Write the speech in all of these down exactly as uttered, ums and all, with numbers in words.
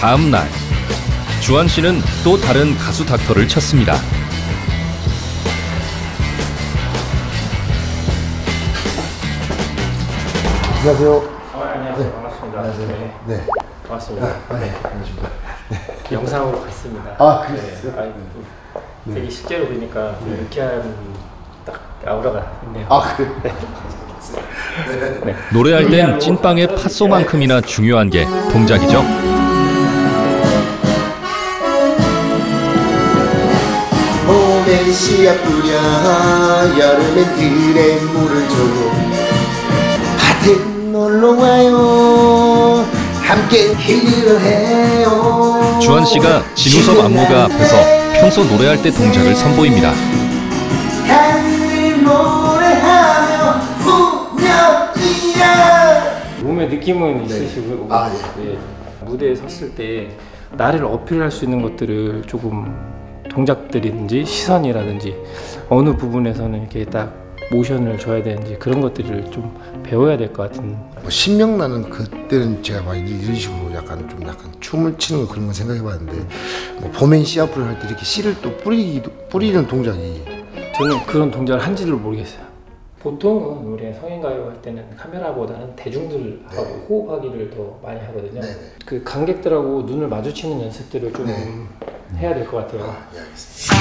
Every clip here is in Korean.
다음 날 주한 씨는 또 다른 가수 닥터를 쳤습니다. 안녕하세요. 어, 안녕하세요. 네. 반갑습니다. 안녕하세요. 네. 네. 반갑습니다. 아, 네. 반갑습니다. 네. 영상으로 봤습니다. 아, 그러셨어요? 네. 아이고, 네. 되게 실제로 보니까 네. 느끼한 딱 아우라가 있네요. 아, 그래요? 네. 네. 노래할 땐 찐빵의 팥소만큼이나 중요한 게 동작이죠. 봄엔 씨앗 뿌려 여름엔 들에 물을 줘요 밭에 놀러와요 함께 일을 해요. 주한 씨가 진우섭 안무가 앞에서 평소 노래할 때 동작을 선보입니다. 몸의 느낌은 네. 있으시고 아, 예. 네. 무대에 섰을 때 나를 어필할 수 있는 것들을 조금 동작들이든지 시선이라든지 어느 부분에서는 이렇게 딱 모션을 줘야 되는지 그런 것들을 좀 배워야 될 것 같은. 뭐 신명나는 그때는 제가 막 이런 식으로 약간 좀 약간 춤을 추는 거 그런 거 생각해봤는데 뭐 봄엔 씨앗을 할 때 이렇게 씨를 또 뿌리기 뿌리는 동작이 저는 그런 동작을 한지를 모르겠어요. 보통은 우리 성인가요 할 때는 카메라보다는 대중들하고 네. 호흡하기를 더 많이 하거든요. 네네. 그 관객들하고 눈을 마주치는 연습들을 좀 네. 해야 될 것 같아요. 아, 예, 알겠습니다.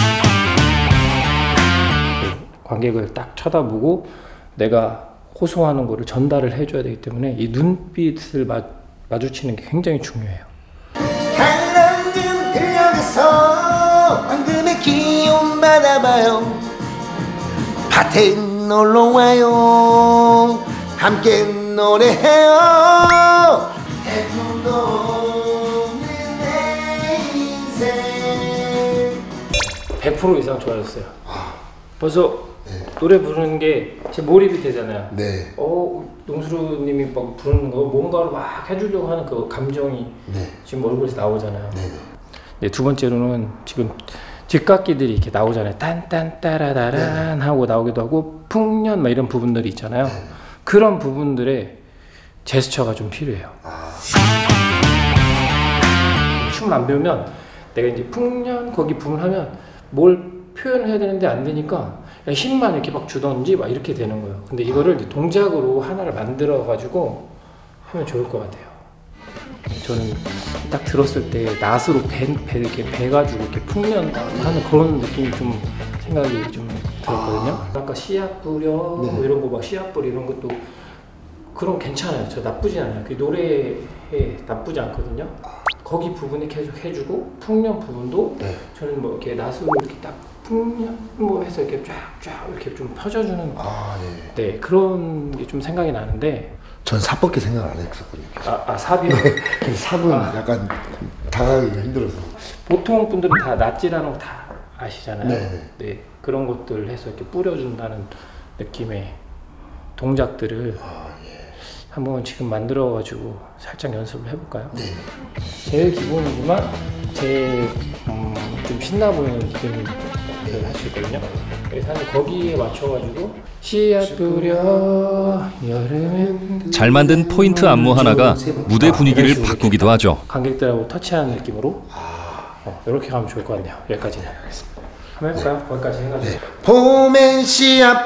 관객을 딱 쳐다보고 내가 호소하는 거를 전달을 해줘야 되기 때문에 이 눈빛을 마, 마주치는 게 굉장히 중요해요. 한라름 들녘에서 황금의 기운 받아봐요. 밭에 놀러와요. 함께 노래해요. 해도 없는 내 인생. 백 퍼센트 이상 좋아졌어요. 아, 벌써 네. 노래 부르는 게 제 몰입이 되잖아요. 네. 어, 농수루님이 막 부르는 거 뭔가를 막 해주려고 하는 그 감정이 네. 지금 얼굴에서 나오잖아요. 네. 네, 두 번째로는 지금 뒷각기들이 이렇게 나오잖아요. 딴딴따라다란 네. 하고 나오기도 하고 풍년 막 이런 부분들이 있잖아요. 네. 그런 부분들의 제스처가 좀 필요해요. 아. 춤을 안 배우면 내가 이제 풍년 거기 부분 하면 뭘 표현을 해야 되는데 안 되니까 그냥 힘만 이렇게 막 주던지 막 이렇게 되는 거예요. 근데 이거를 이제 동작으로 하나를 만들어 가지고 하면 좋을 것 같아요. 저는 딱 들었을 때 낫으로 배, 배 이렇게 배가지고 이렇게 풍년하는 그런 느낌이 좀 생각이 좀 들었거든요. 아. 아까 씨앗 뿌려 네. 뭐 이런 거 막 씨앗 뿌리 이런 것도 그런 괜찮아요. 저 나쁘지 않아요. 그 노래에 나쁘지 않거든요. 거기 부분에 계속 해주고 풍년 부분도 네. 저는 뭐 이렇게 낫으로 이렇게 딱 풍년 뭐 해서 이렇게 쫙쫙 이렇게 좀 펴줘주는 아, 예. 네 그런 게 좀 생각이 나는데 전 삽밖에 생각 안 했었거든요. 아, 아 삽이요? 네. 삽은 아. 약간 다가가기가 힘들어서. 보통 분들은 다 낫지라는 거 다 아시잖아요. 네. 네 그런 것들 해서 이렇게 뿌려준다는 느낌의 동작들을 아, 예. 한번 지금 만들어가지고 살짝 연습을 해볼까요? 네. 제일 기본이지만 제일 음, 좀 신나 보이는 느낌을 할 수 있거든요. 그래서 한 거기에 맞춰가지고 씨앗 뿌려 여름엔 잘 만든 포인트 안무 하나가 무대 분위기를 바꾸기도 하죠. 관객들하고 터치하는 느낌으로 어, 이렇게 가면 좋을 것 같네요. 여기까지는 한번 해볼까요? 거기까지 해가지고 네. 봄엔 씨앗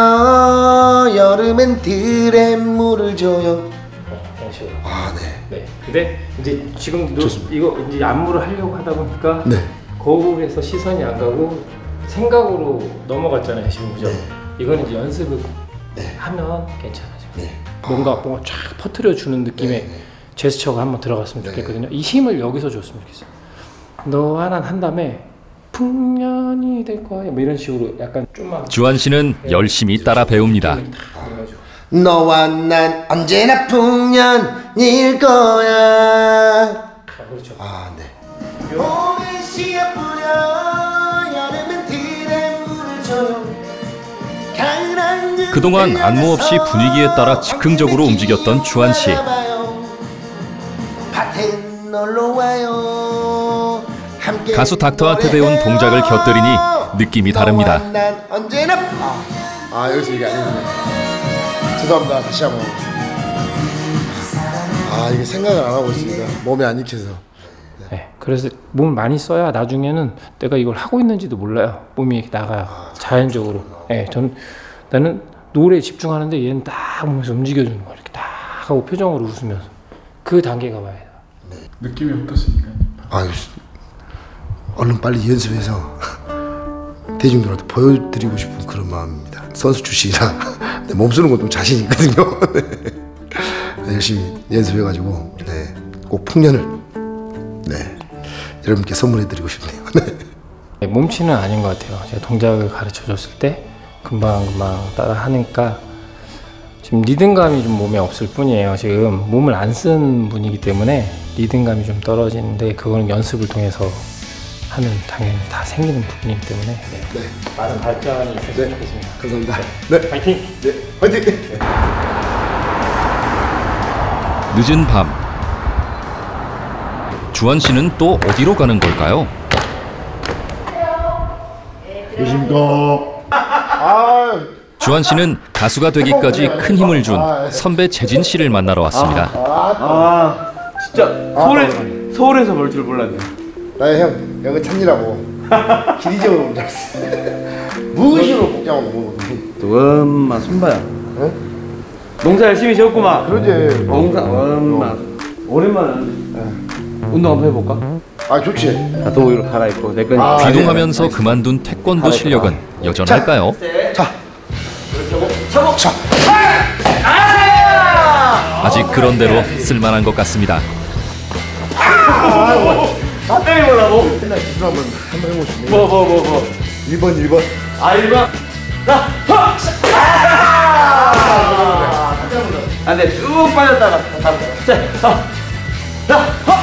뿌려 여름엔 들에 물을 줘요. 어, 이런 식으로. 아, 네. 네. 근데 이제 지금 너, 좋습니다. 이거 이제 안무를 하려고 하다 보니까 네. 거울에서 시선이 안 가고 생각으로 넘어갔잖아요, 지금 그죠? 네. 이거는 이제 연습을 네. 하면 괜찮아지고 네. 뭔가 뭔가 쫙 퍼뜨려 주는 느낌의 네, 네. 제스처가 한번 들어갔으면 네. 좋겠거든요. 이 힘을 여기서 줬으면 좋겠어요. 너와 난 한 다음에 풍년이 될 거야, 뭐 이런 식으로 약간 좀만 주한 씨는 열심히 따라 배웁니다. 그래가지고. 너와 난 언제나 풍년일 거야. 아, 그렇죠. 아, 네. 봄엔 씨앗 뿌려 여름엔 들에 물을 줘요. 그동안 안무 없이 분위기에 따라 즉흥적으로 움직였던 주한 씨. 가수 닥터한테 배운 동작을 곁들이니 느낌이 다릅니다. 아, 아 여기서 이게 아니군요. 죄송합니다. 다시 한번. 아 이게 생각을 안 하고 있습니다. 몸이 안 익혀서. 네, 그래서 몸을 많이 써야 나중에는 내가 이걸 하고 있는지도 몰라요. 몸이 이렇게 나가요. 자연적으로. 네, 저는 나는 노래에 집중하는데 얘는 딱 보면서 움직여주는 거야. 이렇게 딱 하고 표정으로 웃으면서 그 단계가 와야 돼요. 네. 느낌이 어떻습니까? 아유, 얼른 빨리 연습해서 대중들한테 보여드리고 싶은 그런 마음입니다. 선수 출신이라 네, 몸 쓰는 것도 자신 있거든요. 네. 열심히 연습해가지고 네, 꼭 풍년을 네, 여러분께 선물해드리고 싶네요. 네, 몸치는 아닌 것 같아요. 제가 동작을 가르쳐줬을 때 금방금방 따라 하니까 지금 리듬감이 좀 몸에 없을 뿐이에요. 지금 몸을 안 쓴 분이기 때문에 리듬감이 좀 떨어지는데 그거는 연습을 통해서 하면 당연히 다 생기는 부분이기 때문에 네. 네. 많은 발전이 있었으면 네. 좋겠습니다. 감사합니다. 네, 파이팅! 네, 파이팅! 네. 늦은 밤 주한 씨는 또 어디로 가는 걸까요? 계십니까? 아, 주한 씨는 가수가 되기까지 큰 힘을 준 선배 재진 씨를 만나러 왔습니다. 아 진짜 서울에 서울에서 볼 줄 몰랐네. 나의 형, 여기 찾느라고 길 잊어버린 줄 알았어. 무엇으로 복장하고 뭐? 엄마 손봐요. 응? 농사 열심히 지었구만. 그러지. 농사 엄마 오랜만에 하는데. 운동 한번 해볼까? 아, 좋지. 자, 도우기로 갈아입고 내 거니. 아, 귀동하면서 그만둔 태권도 실력은 여전할까요? 자, 차. 아직 그런 대로 쓸만한 것 같습니다. 다 때려보려고? 옛날 기술 한번 한번 해보시네. 뭐 뭐 뭐 뭐. 일 번, 일 번. 아 일반. 자, 헉! 아! 안돼 쭉 빠졌다가 다음. 자, 자, 헉!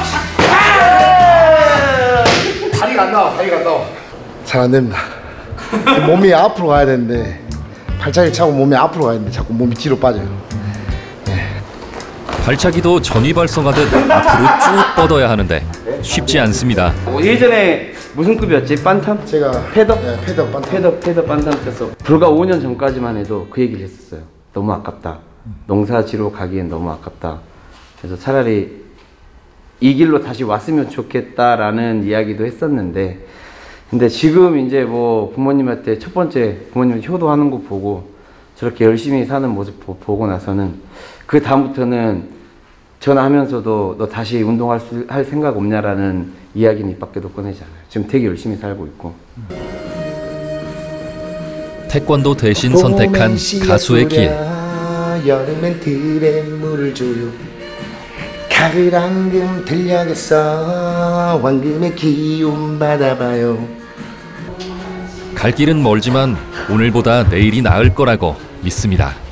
다리가 안 나와, 다리가 안 나와. 잘 안 됩니다. 몸이 앞으로 가야 되는데 발차기 차고 몸이 앞으로 가야 되는데 자꾸 몸이 뒤로 빠져요. 발차기도 전위 발성하듯 앞으로 쭉 뻗어야 하는데 쉽지 않습니다. 어, 예전에 무슨 급이었지? 반탐? 제가 패더? 네, 패더 반타. 패더 패더 반탐 쳤어. 불과 오 년 전까지만 해도 그 얘기를 했었어요. 너무 아깝다. 농사지로 가기엔 너무 아깝다. 그래서 차라리 이 길로 다시 왔으면 좋겠다라는 이야기도 했었는데, 근데 지금 이제 뭐 부모님한테 첫 번째 부모님 효도하는 거 보고 저렇게 열심히 사는 모습 보, 보고 나서는 그 다음부터는 전화하면서도 너 다시 운동할 수, 할 생각 없냐라는 이야기는 입 밖에도 꺼내지 않아요. 지금 되게 열심히 살고 있고. 태권도 대신 선택한 가수의 길. 여름엔 들에 물을 줘요. 가을 앙금 들녘에서 황금의 기운 받아봐요. 갈 길은 멀지만 오늘보다 내일이 나을 거라고 믿습니다.